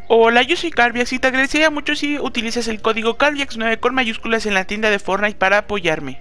Hola, yo soy Carviax y te agradecería mucho si utilizas el código Carviax9 con mayúsculas en la tienda de Fortnite para apoyarme.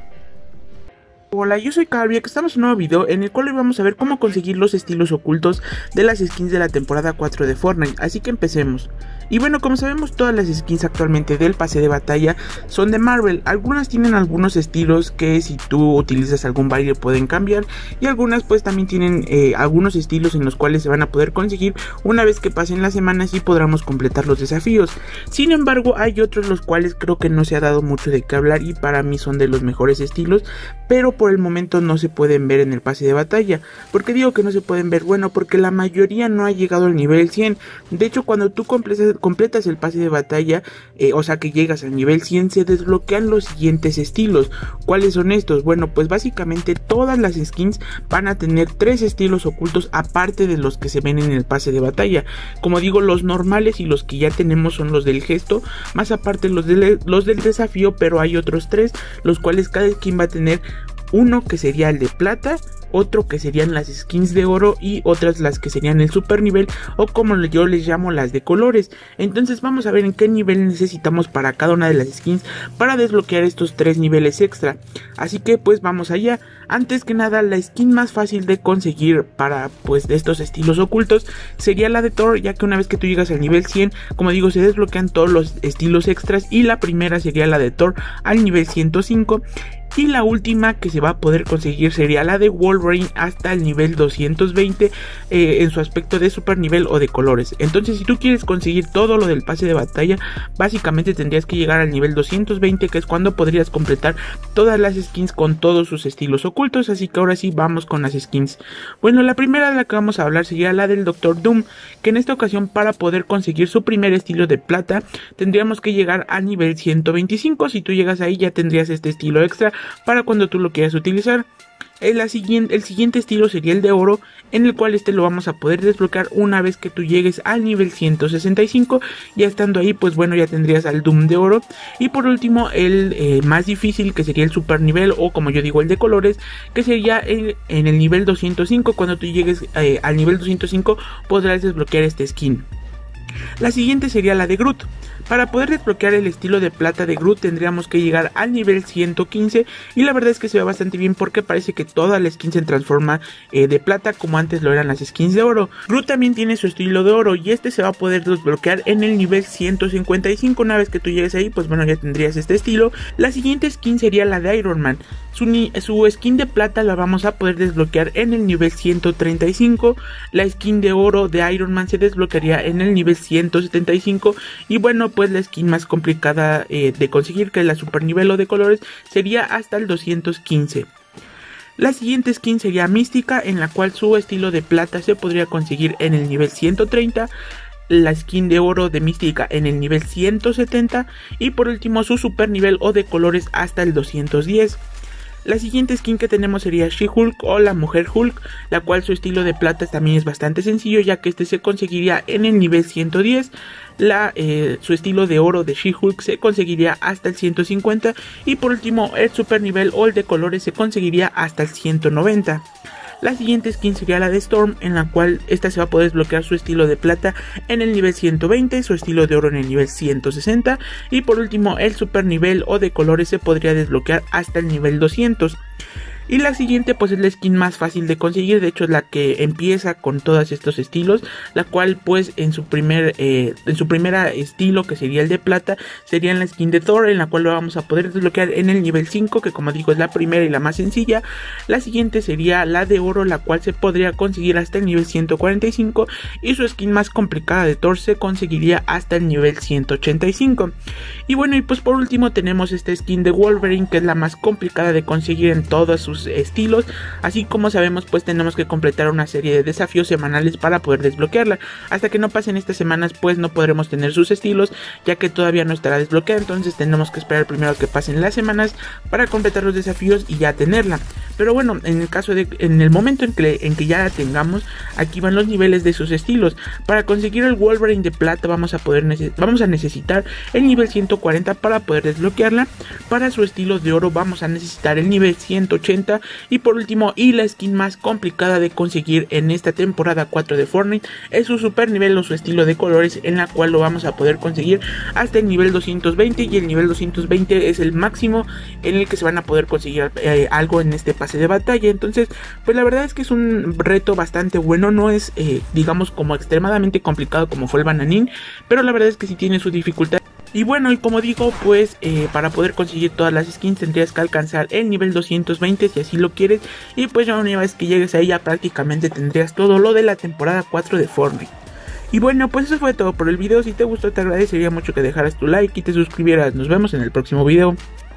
Hola, yo soy Carviax, estamos en un nuevo video en el cual hoy vamos a ver cómo conseguir los estilos ocultos de las skins de la temporada 4 de Fortnite, así que empecemos. Y bueno, como sabemos, todas las skins actualmente del pase de batalla son de Marvel. Algunas tienen algunos estilos que si tú utilizas algún baile pueden cambiar, y algunas pues también tienen algunos estilos en los cuales se van a poder conseguir una vez que pasen las semanas y podremos completar los desafíos. Sin embargo, hay otros los cuales creo que no se ha dado mucho de qué hablar y para mí son de los mejores estilos, pero por el momento no se pueden ver en el pase de batalla. ¿Por qué digo que no se pueden ver? Bueno, porque la mayoría no ha llegado al nivel 100. De hecho, cuando tú completas el pase de batalla, o sea que llegas al nivel 100, se desbloquean los siguientes estilos. ¿Cuáles son estos? Bueno, pues básicamente todas las skins van a tener 3 estilos ocultos aparte de los que se ven en el pase de batalla. Como digo, los normales y los que ya tenemos son los del gesto, más aparte los del desafío, pero hay otros 3, los cuales cada skin va a tener uno que sería el de plata, otro que serían las skins de oro y otras las que serían el super nivel, o como yo les llamo, las de colores. Entonces vamos a ver en qué nivel necesitamos para cada una de las skins para desbloquear estos 3 niveles extra. Así que pues vamos allá. Antes que nada, la skin más fácil de conseguir para pues de estos estilos ocultos sería la de Thor, ya que una vez que tú llegas al nivel 100, como digo, se desbloquean todos los estilos extras, y la primera sería la de Thor al nivel 105. Y la última que se va a poder conseguir sería la de Wolverine hasta el nivel 220 en su aspecto de super nivel o de colores. Entonces, si tú quieres conseguir todo lo del pase de batalla, básicamente tendrías que llegar al nivel 220, que es cuando podrías completar todas las skins con todos sus estilos ocultos. Así que ahora sí vamos con las skins. Bueno, la primera de la que vamos a hablar sería la del Doctor Doom, que en esta ocasión, para poder conseguir su primer estilo de plata, tendríamos que llegar al nivel 125. Si tú llegas ahí, ya tendrías este estilo extra para cuando tú lo quieras utilizar. El siguiente estilo sería el de oro, en el cual lo vamos a poder desbloquear una vez que tú llegues al nivel 165. Ya estando ahí, pues bueno, ya tendrías al Doom de oro. Y por último, el más difícil, que sería el super nivel, o como yo digo, el de colores, que sería en el nivel 205. Cuando tú llegues al nivel 205 podrás desbloquear este skin. La siguiente sería la de Groot. Para poder desbloquear el estilo de plata de Groot tendríamos que llegar al nivel 115, y la verdad es que se ve bastante bien porque parece que toda la skin se transforma de plata como antes lo eran las skins de oro. Groot también tiene su estilo de oro y este se va a poder desbloquear en el nivel 155. Una vez que tú llegues ahí, pues bueno, ya tendrías este estilo. La siguiente skin sería la de Iron Man. Su skin de plata la vamos a poder desbloquear en el nivel 135. La skin de oro de Iron Man se desbloquearía en el nivel 175. Y bueno, pues la skin más complicada de conseguir, que es la super nivel o de colores, sería hasta el 215. La siguiente skin sería Mística, en la cual su estilo de plata se podría conseguir en el nivel 130. La skin de oro de Mística en el nivel 170. Y por último su super nivel o de colores hasta el 210. La siguiente skin que tenemos sería She-Hulk o la Mujer Hulk, la cual su estilo de plata también es bastante sencillo, ya que este se conseguiría en el nivel 110. Su estilo de oro de She-Hulk se conseguiría hasta el 150. Y por último, el super nivel o el de colores se conseguiría hasta el 190. La siguiente skin sería la de Storm, en la cual esta se va a poder desbloquear su estilo de plata en el nivel 120, su estilo de oro en el nivel 160, y por último el super nivel o de colores se podría desbloquear hasta el nivel 200. Y la siguiente pues es la skin más fácil de conseguir, de hecho es la que empieza con todos estos estilos, la cual pues en su primera estilo, que sería el de plata, sería la skin de Thor, en la cual lo vamos a poder desbloquear en el nivel 5, que como digo es la primera y la más sencilla. La siguiente sería la de oro, la cual se podría conseguir hasta el nivel 145, y su skin más complicada de Thor se conseguiría hasta el nivel 185. Y bueno, y pues por último tenemos esta skin de Wolverine, que es la más complicada de conseguir en todos sus estilos. Así como sabemos, pues tenemos que completar una serie de desafíos semanales para poder desbloquearla. Hasta que no pasen estas semanas, pues no podremos tener sus estilos, ya que todavía no estará desbloqueada. Entonces tenemos que esperar primero que pasen las semanas para completar los desafíos y ya tenerla. Pero bueno, en el momento en que ya la tengamos, aquí van los niveles de sus estilos. Para conseguir el Wolverine de plata vamos a necesitar el nivel 140 para poder desbloquearla. Para su estilo de oro vamos a necesitar el nivel 180 alta. Y por último, y la skin más complicada de conseguir en esta temporada 4 de Fortnite, es su super nivel o su estilo de colores, en la cual lo vamos a poder conseguir hasta el nivel 220, y el nivel 220 es el máximo en el que se van a poder conseguir algo en este pase de batalla. Entonces pues la verdad es que es un reto bastante bueno, no es digamos como extremadamente complicado como fue el Bananín, pero la verdad es que sí tiene su dificultad. Y bueno, y como digo, pues para poder conseguir todas las skins tendrías que alcanzar el nivel 220 si así lo quieres, y pues ya una vez que llegues a ella prácticamente tendrías todo lo de la temporada 4 de Fortnite. Y bueno, pues eso fue todo por el video. Si te gustó, te agradecería mucho que dejaras tu like y te suscribieras. Nos vemos en el próximo video.